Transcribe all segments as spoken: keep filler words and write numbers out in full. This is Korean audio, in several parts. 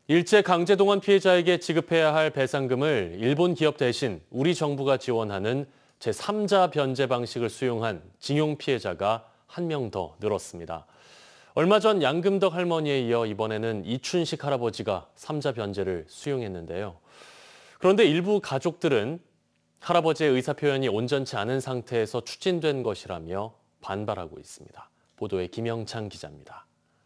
일제 강제동원 피해자에게 지급해야 할 배상금을 일본 기업 대신 우리 정부가 지원하는 제삼자 변제 방식을 수용한 징용 피해자가 한 명 더 늘었습니다. 얼마 전 양금덕 할머니에 이어 이번에는 이춘식 할아버지가 삼자 변제를 수용했는데요. 그런데 일부 가족들은 할아버지의 의사표현이 온전치 않은 상태에서 추진된 것이라며 반발하고 있습니다. 보도에 김영창 기자입니다.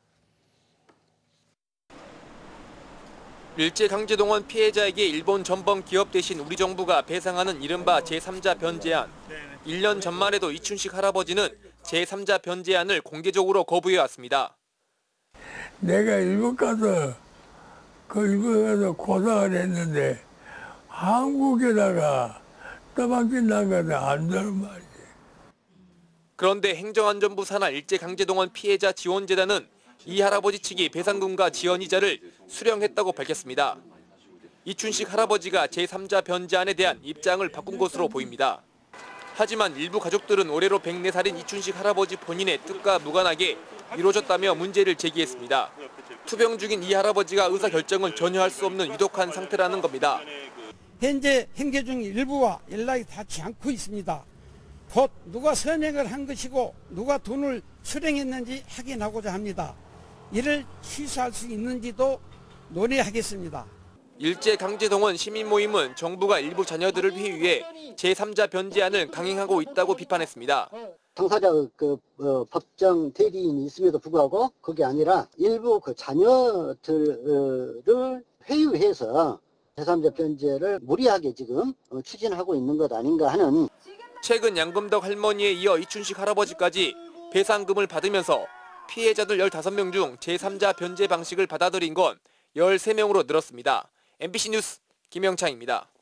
일제강제동원 피해자에게 일본 전범 기업 대신 우리 정부가 배상하는 이른바 제삼자 변제안. 일 년 전만 해도 이춘식 할아버지는 제삼자 변제안을 공개적으로 거부해왔습니다. 내가 일본 가서 그 일본에 가서 고생을 했는데 한국에다가 떠방진 나가서 안 되는 말이지. 그런데 행정안전부 산하 일제강제동원 피해자 지원재단은 이 할아버지 측이 배상금과 지원이자를 수령했다고 밝혔습니다. 이춘식 할아버지가 제삼자 변제안에 대한 입장을 바꾼 것으로 보입니다. 하지만 일부 가족들은 올해로 백네 살인 이춘식 할아버지 본인의 뜻과 무관하게 이루어졌다며 문제를 제기했습니다. 투병 중인 이 할아버지가 의사결정은 전혀 할 수 없는 위독한 상태라는 겁니다. 현재 행계 중 일부와 연락이 닿지 않고 있습니다. 곧 누가 선행을 한 것이고 누가 돈을 수령했는지 확인하고자 합니다. 이를 취소할 수 있는지도 논의하겠습니다. 일제강제동원 시민모임은 정부가 일부 자녀들을 위해 제삼자 변제안을 강행하고 있다고 비판했습니다. 당사자 그 어, 법정 대리인이 있음에도 불구하고 그게 아니라 일부 그 자녀들을 회유해서 제삼자 변제를 무리하게 지금 어, 추진하고 있는 것 아닌가 하는. 최근 양금덕 할머니에 이어 이춘식 할아버지까지 배상금을 받으면서 피해자들 열다섯 명 중 제삼자 변제 방식을 받아들인 건 열세 명으로 늘었습니다. 엠비씨 뉴스 김영창입니다.